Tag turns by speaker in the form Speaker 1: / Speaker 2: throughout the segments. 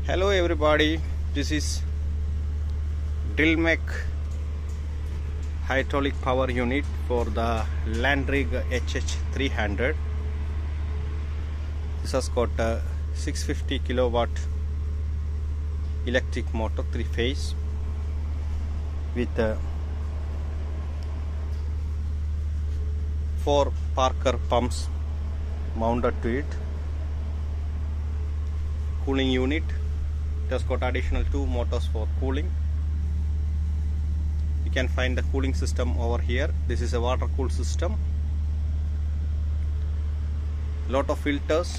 Speaker 1: Hello everybody, this is Drillmech hydraulic power unit for the Landrig HH300. This has got a 650 kilowatt electric motor, 3-phase, with 4 Parker pumps mounted to it. Cooling unit. It has got additional 2 motors for cooling. You can find the cooling system over here. This is a water cooled system. Lot of filters.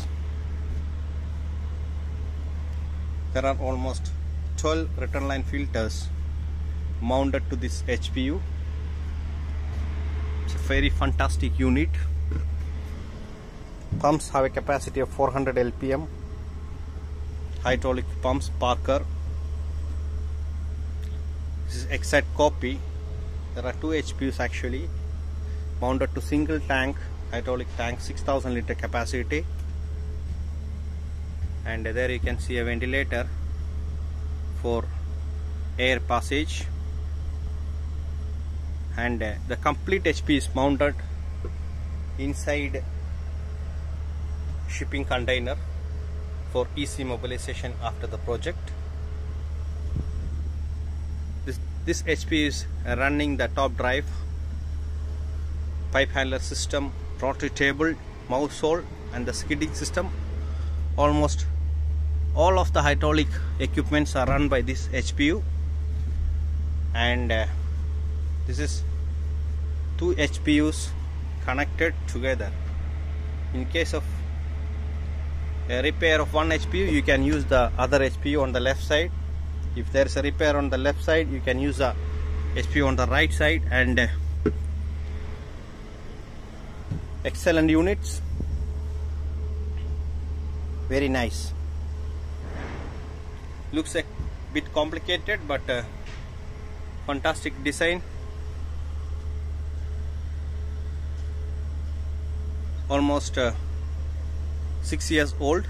Speaker 1: There are almost 12 return line filters mounted to this HPU. It's a very fantastic unit. Pumps have a capacity of 400 LPM. Hydraulic pumps, Parker. This is exact copy. There are 2 HPUs actually mounted to single tank, hydraulic tank, 6000 liter capacity, and there you can see a ventilator for air passage, and the complete HP is mounted inside shipping container for easy mobilization after the project. This HP is running the top drive, pipe handler system, rotary table, mouse hole, and the skidding system. Almost all of the hydraulic equipments are run by this HPU, and this is 2 HPUs connected together. In case of a repair of one HPU, you can use the other HPU on the left side. If there is a repair on the left side, you can use the HPU on the right side. And excellent units, very nice. Looks a bit complicated, but fantastic design. Almost 6 years old,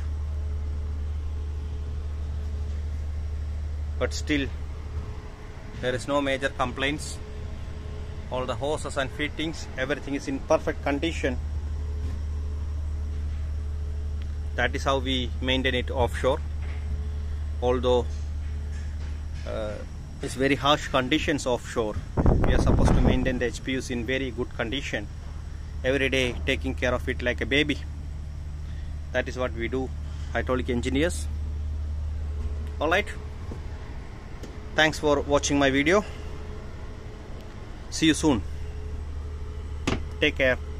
Speaker 1: but still there is no major complaints. All the hoses and fittings, everything is in perfect condition. That is how we maintain it offshore. Although it's very harsh conditions offshore, we are supposed to maintain the HPUs in very good condition every day, taking care of it like a baby. That is what we do, hydraulic engineers. Alright, thanks for watching my video. See you soon. Take care.